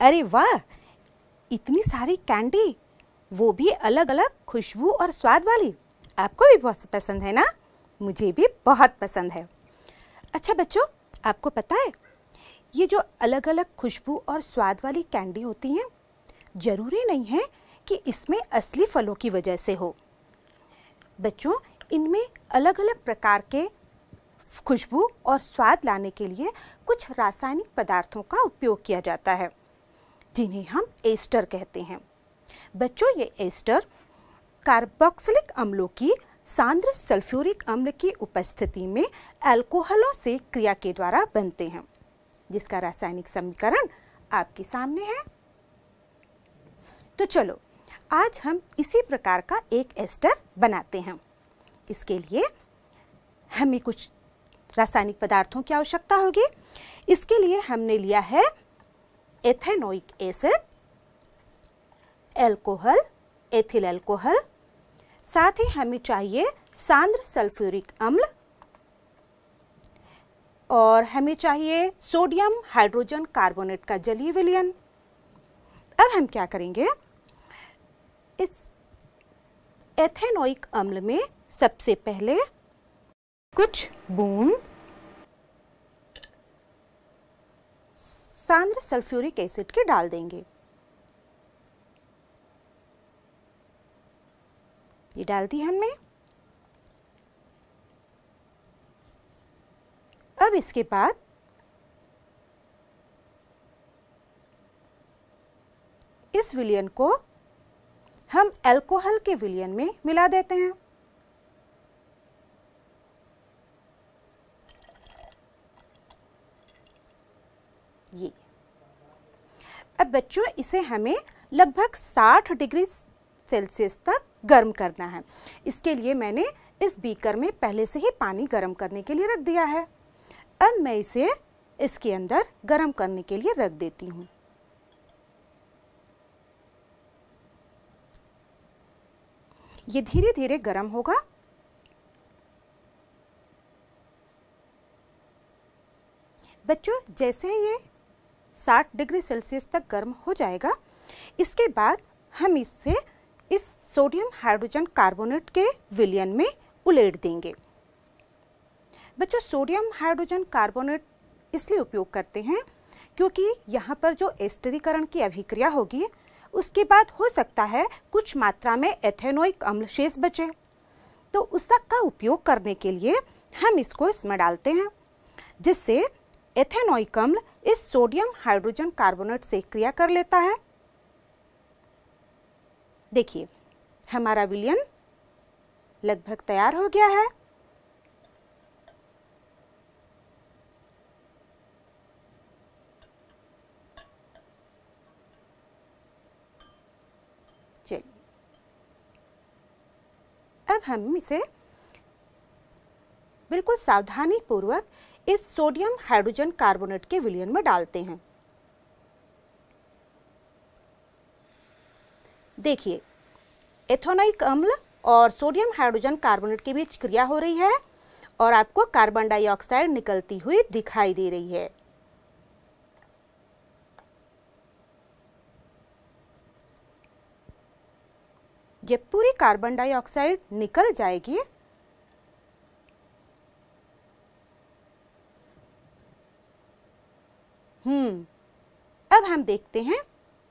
अरे वाह, इतनी सारी कैंडी, वो भी अलग अलग खुशबू और स्वाद वाली। आपको भी बहुत पसंद है ना? मुझे भी बहुत पसंद है। अच्छा बच्चों, आपको पता है ये जो अलग अलग खुशबू और स्वाद वाली कैंडी होती हैं, ज़रूरी नहीं है कि इसमें असली फलों की वजह से हो। बच्चों, इनमें अलग अलग प्रकार के खुशबू और स्वाद लाने के लिए कुछ रासायनिक पदार्थों का उपयोग किया जाता है, जिन्हें हम एस्टर कहते हैं। बच्चों, ये एस्टर कार्बोक्सिलिक अम्लों की सांद्र सल्फ्यूरिक अम्ल की उपस्थिति में अल्कोहलों से क्रिया के द्वारा बनते हैं, जिसका रासायनिक समीकरण आपके सामने है। तो चलो, आज हम इसी प्रकार का एक एस्टर बनाते हैं। इसके लिए हमें कुछ रासायनिक पदार्थों की आवश्यकता होगी। इसके लिए हमने लिया है ethanoic acid, alcohol, ethyl alcohol, साथ ही हमें चाहिए सांद्र सल्फ्यूरिक अम्ल और हमें चाहिए सोडियम हाइड्रोजन कार्बोनेट का जलीय विलयन। अब हम क्या करेंगे, इस एथेनोइक अम्ल में सबसे पहले कुछ बूंद सांद्र सल्फ्यूरिक एसिड के डाल देंगे। ये डाल दी हमने। अब इसके बाद इस विलयन को हम अल्कोहल के विलयन में मिला देते हैं। ये अब बच्चों, इसे हमें लगभग 60 डिग्री सेल्सियस तक गर्म करना है। इसके लिए मैंने इस बीकर में पहले से ही पानी गर्म करने के लिए रख दिया है। अब मैं इसे इसके अंदर गर्म करने के लिए रख देती हूँ। ये धीरे धीरे गर्म होगा। बच्चों, जैसे ये 60 डिग्री सेल्सियस तक गर्म हो जाएगा, इसके बाद हम इससे इस सोडियम हाइड्रोजन कार्बोनेट के विलयन में उलेट देंगे। बच्चों, सोडियम हाइड्रोजन कार्बोनेट इसलिए उपयोग करते हैं क्योंकि यहाँ पर जो एस्टरीकरण की अभिक्रिया होगी, उसके बाद हो सकता है कुछ मात्रा में एथेनोइक अम्ल शेष बचे, तो उसका उपयोग करने के लिए हम इसको इसमें डालते हैं, जिससे एथेनोइक अम्ल इस सोडियम हाइड्रोजन कार्बोनेट से क्रिया कर लेता है। देखिए, हमारा विलयन लगभग तैयार हो गया है। चलिए, अब हम इसे बिल्कुल सावधानी पूर्वक इस सोडियम हाइड्रोजन कार्बोनेट के विलयन में डालते हैं। देखिए, एथेनोइक अम्ल और सोडियम हाइड्रोजन कार्बोनेट के बीच क्रिया हो रही है और आपको कार्बन डाइऑक्साइड निकलती हुई दिखाई दे रही है। जब पूरी कार्बन डाइऑक्साइड निकल जाएगी, अब हम देखते हैं।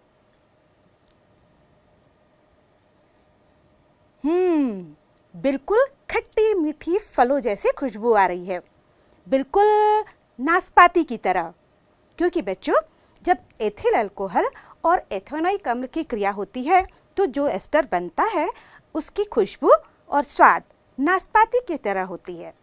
बिल्कुल खट्टी मीठी फलों जैसी खुशबू आ रही है, बिल्कुल नाशपाती की तरह। क्योंकि बच्चों, जब एथिल अल्कोहल और एथेनोइक अम्ल की क्रिया होती है, तो जो एस्टर बनता है उसकी खुशबू और स्वाद नाशपाती की तरह होती है।